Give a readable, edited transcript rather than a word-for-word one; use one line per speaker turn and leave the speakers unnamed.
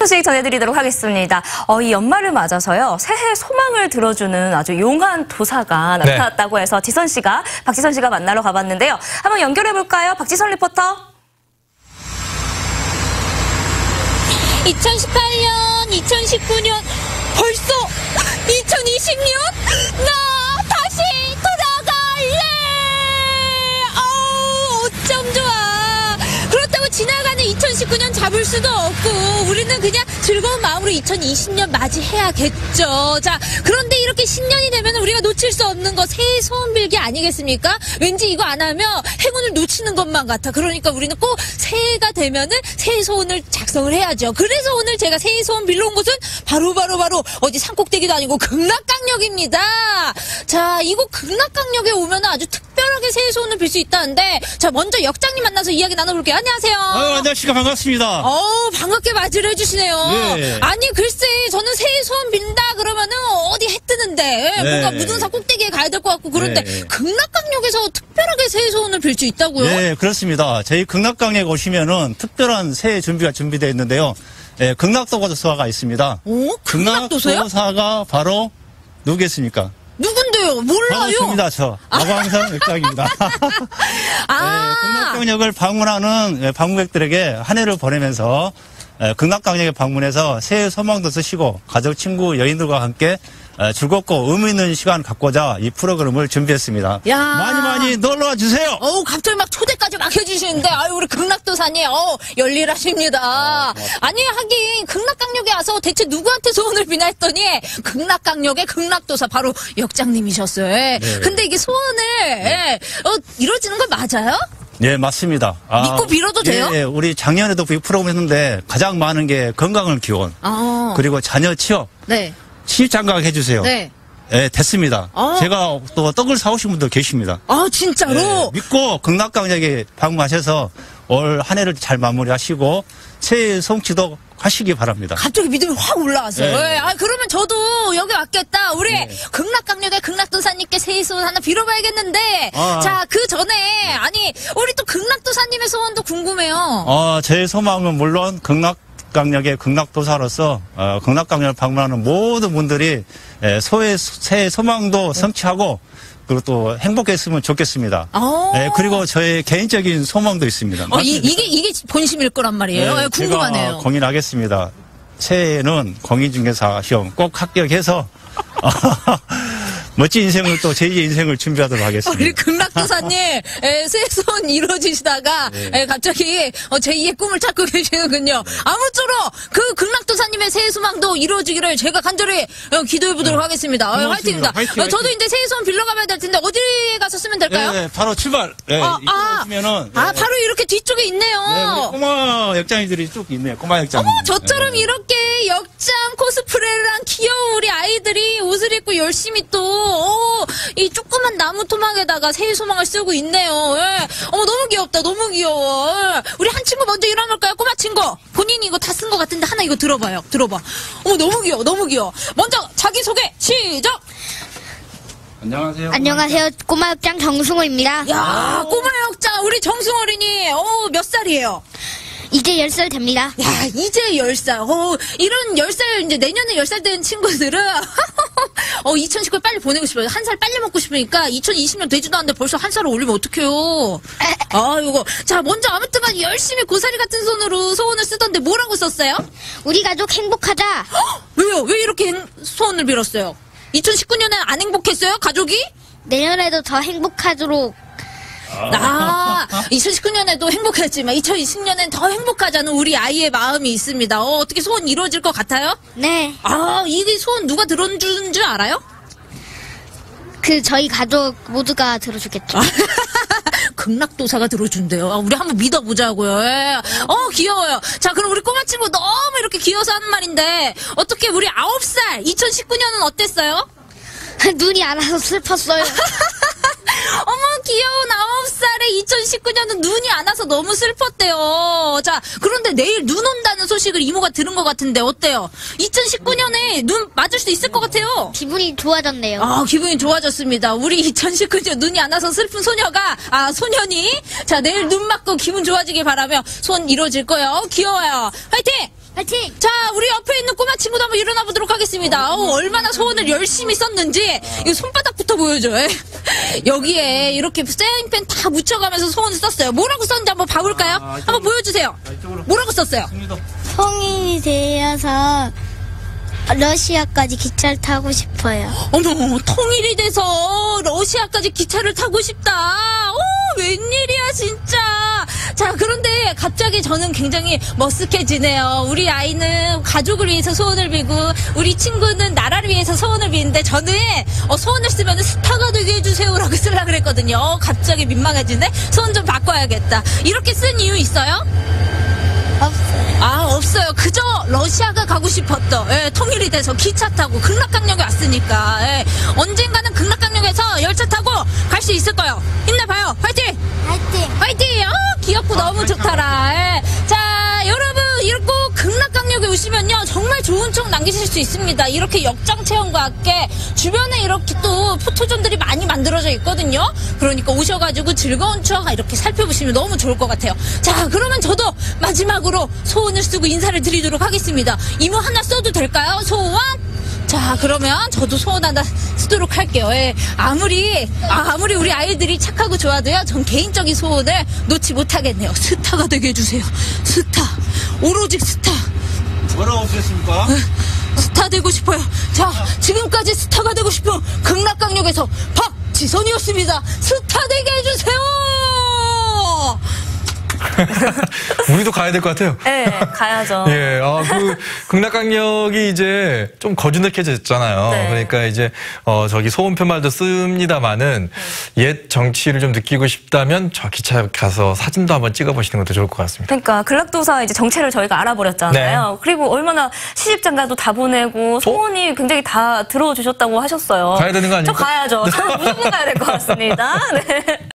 소식 전해드리도록 하겠습니다. 이 연말을 맞아서요, 새해 소망을 들어주는 아주 용한 도사가 나타났다고 해서 박지선 씨가 만나러 가봤는데요. 한번 연결해볼까요? 박지선 리포터.
2018년, 2019년, 벌써 2020년? 나 다시 돌아갈래! 어쩜 좋아. 그렇다고 지나가는 2019년 잡을 수도 없고 우리는 그냥 즐거운 마음으로 2020년 맞이해야겠죠. 자, 그런데 이렇게 신년이 되면 우리가 놓칠 수 없는 거 새해 소원 빌기 아니겠습니까? 왠지 이거 안 하면 행운을 놓치는 것만 같아. 그러니까 우리는 꼭 새해가 되면은 새해 소원을 작성을 해야죠. 그래서 오늘 제가 새해 소원 빌러 온 곳은 바로 어디 산꼭대기도 아니고 극락강역입니다. 자, 이곳 극락강역에 오면 아주 특별하게 새해 소원을 빌 수 있다는데, 자, 먼저 역장님 만나서 이야기 나눠볼게요. 안녕하세요.
안녕하십니까. 반갑습니다.
반갑게 맞이를 해주시네요.
네.
아니, 글쎄, 저는 새해 소원 빈다 그러면은 어디 해 뜨는데, 뭔가 무등산 꼭대기에 가야 될 것 같고, 그런데 극락강역에서 특별하게 새해 소원을 빌 수 있다고요?
네, 그렇습니다. 저희 극락강역 오시면은 특별한 새해 준비가 준비되어 있는데요. 극락도사가 있습니다.
극락도사요?
극락도사가 바로 누구겠습니까?
누군데요? 몰라요.
반갑습니다. 저 마광성 역장입니다. 극락강역을 방문하는 방문객들에게 한 해를 보내면서 극락강역에 방문해서 새해 소망도 쓰시고 가족, 친구, 여인들과 함께 즐겁고 의미 있는 시간 갖고자 이 프로그램을 준비했습니다.
야.
많이 놀러와 주세요.
갑자기 막 초대까지 막 해주시는데, 우리 극락도사님, 열일하십니다. 아니, 하긴, 극락강역에 와서 대체 누구한테 소원을 비나 했더니, 극락강역의 극락도사, 바로 역장님이셨어요. 네. 근데 이게 소원을, 이루어지는 건 맞아요?
네, 맞습니다.
믿고 빌어도 돼요?
예, 우리 작년에도 그 프로그램 했는데, 가장 많은 게 건강을 기원, 그리고 자녀 취업, 취입장각 해주세요.
네.
예, 됐습니다. 제가 또 떡을 사오신 분도 계십니다.
진짜로?
예, 믿고 극락강역에 방문하셔서 올 한 해를 잘 마무리하시고 새해 성취도 하시기 바랍니다.
갑자기 믿음이 확 올라왔어요.
네.
그러면 저도 여기 왔겠다. 우리 극락강역의 극락도사님께 새해 소원 하나 빌어봐야겠는데, 자, 그 전에, 아니, 우리 또 극락도사님의 소원도 궁금해요.
제 소망은 물론 극락강역의 극락도사로서 극락강역을 방문하는 모든 분들이 새해 소망도 성취하고 그리고 또 행복했으면 좋겠습니다. 그리고 저의 개인적인 소망도 있습니다.
이게 본심일 거란 말이에요. 궁금하네요.
제가 공인하겠습니다. 새해에는 공인중개사 시험 꼭 합격해서 멋진 인생을 또 제2의 인생을 준비하도록 하겠습니다.
우리 극락도사님, 새해 소원 이루어지시다가, 갑자기, 제2의 꿈을 찾고 계시는군요. 아무쪼록, 그 극락도사님의 새해 소망도 이루어지기를 제가 간절히 기도해보도록 하겠습니다. 화이팅입니다.
화이팅.
저도 이제 새해 소원 빌러 가봐야 될 텐데, 어디에 가서 쓰면 될까요?
네, 바로 출발. 이쪽으로 오시면은.
바로 이렇게 뒤쪽에 있네요.
우리 꼬마 역장이들이 쭉 있네요. 꼬마 역장.
저처럼 이렇게 역장 코스프레를 한 귀여운 우리 아이들이 옷을 입고 열심히 또, 이 조그만 나무 토막에다가 새해 소망을 쓰고 있네요. 너무 귀엽다. 너무 귀여워. 우리 한 친구 먼저 일어날까요? 꼬마 친구. 본인이 이거 다 쓴 것 같은데 하나 이거 들어봐요. 들어봐. 너무 귀여워. 너무 귀여워. 먼저 자기소개 시작!
안녕하세요. 꼬마 역장 정승호입니다.
야, 꼬마 역장. 우리 정승호 어린이. 몇 살이에요?
이제 10살 됩니다.
야, 이제 10살. 이런 10살, 이제 내년에 10살 된 친구들은, 2019 빨리 보내고 싶어요. 한 살 빨리 먹고 싶으니까 2020년 되지도 않는데 벌써 한 살을 올리면 어떡해요. 이거. 자, 먼저 아무튼간 열심히 고사리 같은 손으로 소원을 쓰던데 뭐라고 썼어요?
우리 가족 행복하자.
왜요? 왜 이렇게 소원을 빌었어요? 2019년엔 안 행복했어요? 가족이?
내년에도 더 행복하도록.
2019년에도 행복했지만 2020년엔 더 행복하자는 우리 아이의 마음이 있습니다. 어떻게 소원 이루어질 것 같아요?
네.
이게 소원 누가 들어준 줄 알아요?
저희 가족 모두가 들어주겠죠.
극락도사가 들어준대요. 우리 한번 믿어보자고요. 귀여워요. 자, 그럼 우리 꼬마 친구 너무 이렇게 귀여워서 하는 말인데, 어떻게 우리 9살 2019년은 어땠어요?
눈이 안 와서 슬펐어요.
어머, 귀여운 9살에 2019년은 눈이 안 와서 너무 슬펐대요. 자, 그런데 내일 눈 온다는 소식을 이모가 들은 것 같은데 어때요? 2019년에 눈 맞을 수 있을 것 같아요.
기분이 좋아졌네요.
기분이 좋아졌습니다. 우리 2019년 눈이 안 와서 슬픈 소년이 자, 내일 눈 맞고 기분 좋아지길 바라며 소원 이루어질 거예요. 귀여워요. 화이팅!
파이팅!
자, 우리 옆에 있는 꼬마 친구도 한번 일어나 보도록 하겠습니다. 얼마나 소원을 열심히 썼는지 이 손바닥부터 보여줘요. 여기에 이렇게 세인펜 다 묻혀가면서 소원을 썼어요. 뭐라고 썼는지 한번 봐볼까요? 한번 보여주세요. 뭐라고 썼어요?
성인이 되어서 러시아까지 기차를 타고 싶어요.
어머, 통일이 돼서 러시아까지 기차를 타고 싶다. 오, 웬일이야, 진짜. 자, 그런데 갑자기 저는 굉장히 머쓱해지네요. 우리 아이는 가족을 위해서 소원을 빌고, 우리 친구는 나라를 위해서 소원을 비는데, 저는 소원을 쓰면 스타가 되게 해주세요라고 쓰려고 그랬거든요. 갑자기 민망해지네? 소원 좀 바꿔야겠다. 이렇게 쓴 이유 있어요?
없어요.
없어요. 그저 러시아가 가고 싶었던, 통일이 돼서 기차 타고 극락강역에 왔으니까, 언젠가는 극락강역에서 열차 타고 갈 수 있을 거예요. 힘내봐요. 화이팅!
파이팅!
화이팅! 귀엽고 너무 좋더라. 자, 여러분, 이렇게 극락강역에 오시면요, 정말 좋은 추억 남기실 수 있습니다. 이렇게 역장 체험과 함께 주변에 이렇게 또 포토존들이 많이 만들어져 있거든요. 그러니까 오셔가지고 즐거운 추억 이렇게 살펴보시면 너무 좋을 것 같아요. 자, 그러면 저도 마지막으로 소원을 쓰고 인사를 드리도록 하겠습니다. 이모 하나 써도 될까요? 소원? 자, 그러면 저도 소원 하나 쓰도록 할게요. 아무리 우리 아이들이 착하고 좋아도요, 전 개인적인 소원을 놓지 못하겠네요. 스타가 되게 해주세요. 스타. 오로지 스타.
뭐라고 하셨습니까?
스타 되고 싶어요. 자, 지금까지 스타가 되고 싶은 극락강역에서 박지선이었습니다. 스타 되게 해주세요.
우리도 가야 될 것 같아요.
네, 가야죠.
예, 그 극락강역이 이제 좀 거주력해졌잖아요.
네.
그러니까 이제 저기 소원표말도 씁니다마는 옛 정치를 좀 느끼고 싶다면 저 기차 가서 사진도 한번 찍어보시는 것도 좋을 것 같습니다.
그러니까 극락도사 이제 정체를 저희가 알아버렸잖아요.
네.
그리고 얼마나 시집장가도 다 보내고 소원이 굉장히 다 들어주셨다고 하셨어요.
가야 되는 거 아닙니까?
저 가야죠. 저는 무조건 가야 될 것 같습니다. 네.